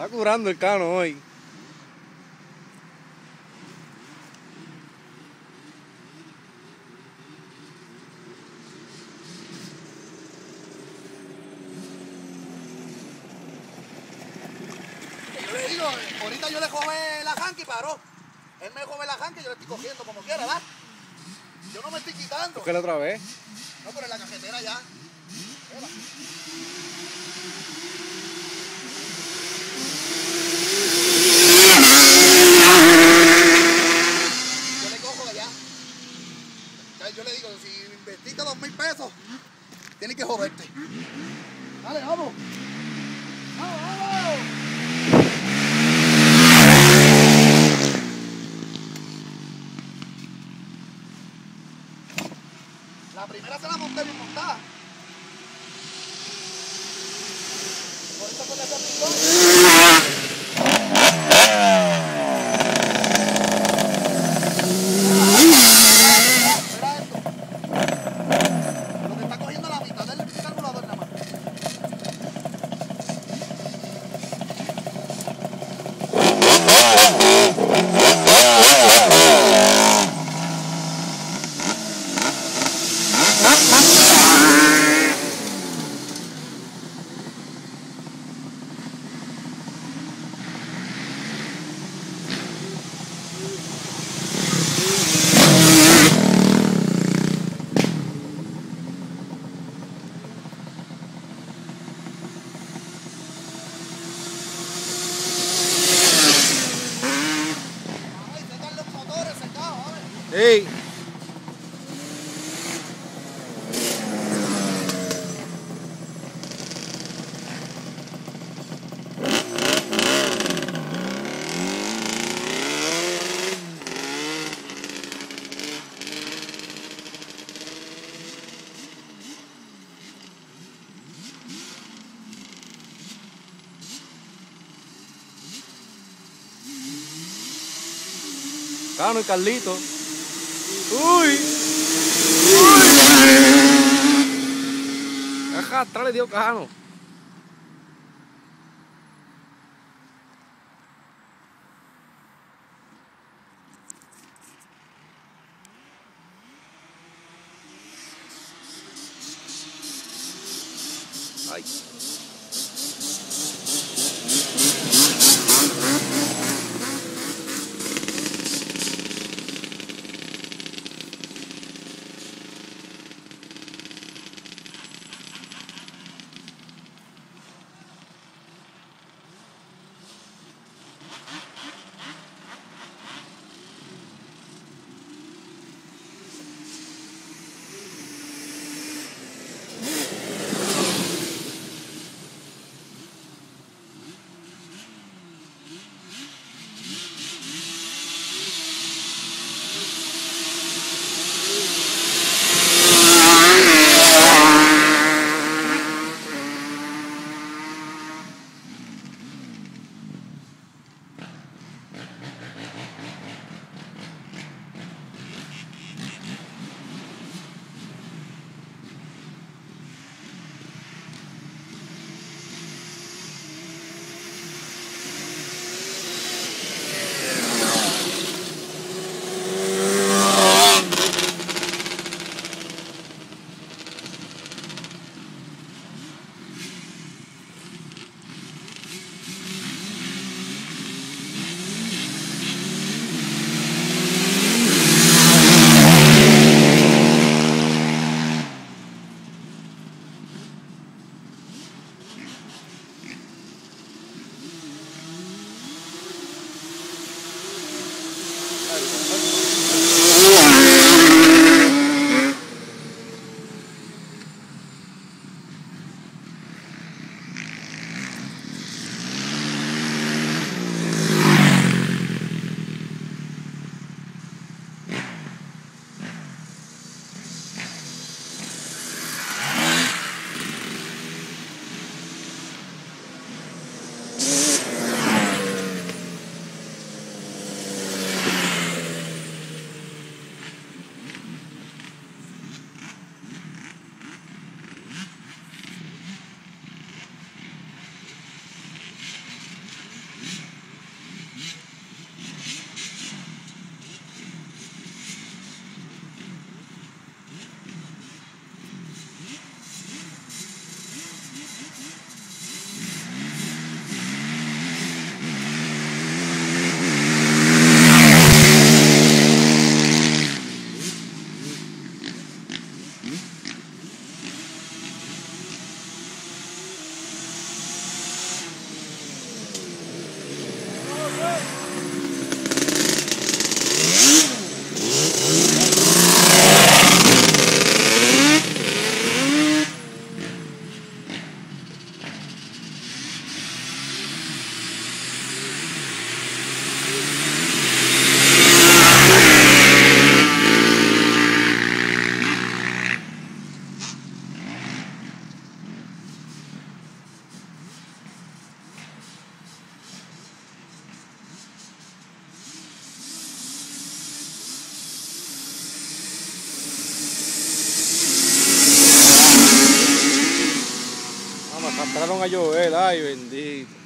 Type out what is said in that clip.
Está curando el Cano hoy. Yo le digo, ahorita yo le jové la janca y paró. Él me jové la janca y yo le estoy cogiendo como quiera, ¿verdad? Yo no me estoy quitando. Cógela otra vez. No, pero en la cajetera ya. Mira. Yo le cojo allá. Yo le digo, si investiste 2.000 pesos, tienes que joderte. Dale, vamos. ¡Vamos, vamos! La primera se la monté bien montada. Ahorita con ese pistón. Mira esto. Lo que está cogiendo la mitad del carburador nada más. Ay, sacan los motores secados, ¿vale? ¡Ey! Cano y Carlito. ¡Uy! Ajá, atrás le dio Cano. Ay. Entraron a llover, ay bendito.